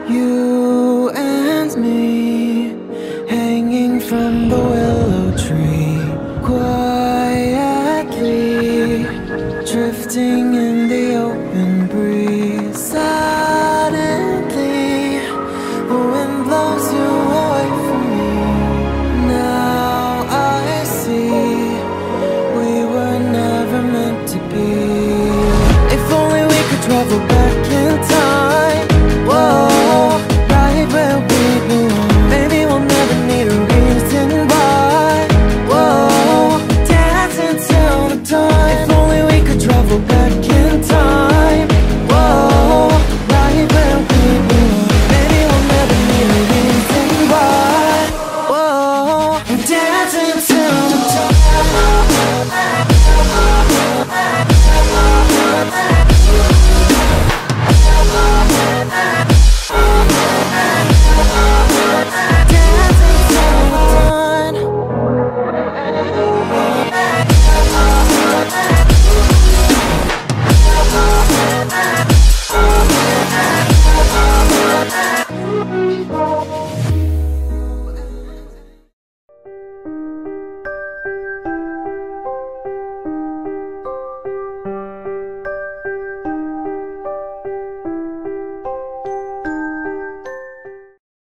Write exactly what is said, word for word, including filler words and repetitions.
You and me, hanging from the willow tree, quietly drifting in the open breeze. Suddenly, the wind blows you away from me. Now I see we were never meant to be. If only we could travel